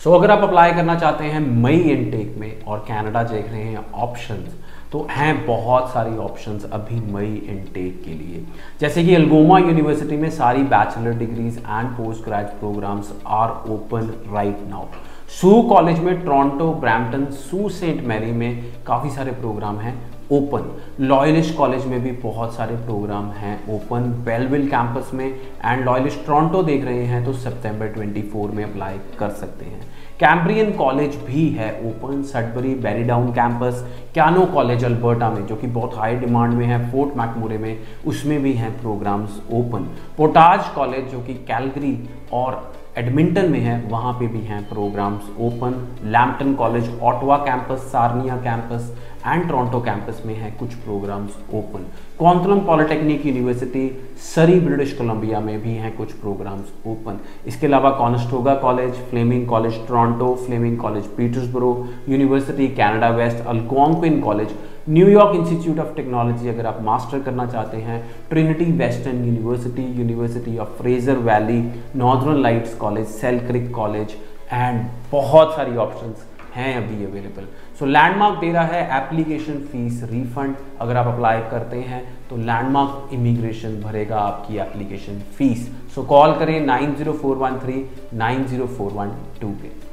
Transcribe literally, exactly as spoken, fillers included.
सो so, अगर आप apply करना चाहते हैं मई इनटेक में और कनाडा देख रहे हैं ऑप्शंस, तो हैं बहुत सारी ऑप्शंस अभी मई इनटेक के लिए। जैसे कि अल्गोमा यूनिवर्सिटी में सारी bachelor degrees and post graduate programs are open right now. सू कॉलेज में, टोरंटो, ब्रैम्पटन, सू सेंट मैरी में काफ़ी सारे प्रोग्राम हैं ओपन। लॉयलिस्ट कॉलेज में भी बहुत सारे प्रोग्राम हैं ओपन, बेलविल कैंपस में एंड लॉयलिस्ट टोरंटो देख रहे हैं तो सितंबर चौबीस में अप्लाई कर सकते हैं। कैम्ब्रियन कॉलेज भी है open, Sudbury, Barrydowne campus, Keyano college Alberta में जो कि बहुत हाई डिमांड में है, फोर्ट मैकमोरे में, उसमें भी हैं प्रोग्राम्स ओपन। पोटाज कॉलेज जो कि कैलगरी और एडमिंटन में है, वहाँ पे भी हैं programs open. Lambton college, Ottawa campus, Sarnia campus and Toronto campus में है कुछ programs open. Kwantlen polytechnic university, Surrey, British Columbia में भी हैं कुछ प्रोग्राम्स ओपन। इसके अलावा Conestoga college, Fleming college Toronto, Fleming college Peterborough university, Canada West, Algonquin college, New York institute of technology अगर आप मास्टर करना चाहते हैं, Trinity Western university, university of Fraser Valley, Northern Lights college, Selkirk college and बहुत सारी options हैं अभी available. सो landmark दे रहा है एप्लीकेशन फीस रिफंड। अगर आप अप्लाई करते हैं तो लैंडमार्क इमिग्रेशन भरेगा आपकी एप्लीकेशन फीस। सो कॉल करें nine zero four one three nine zero four one two पे।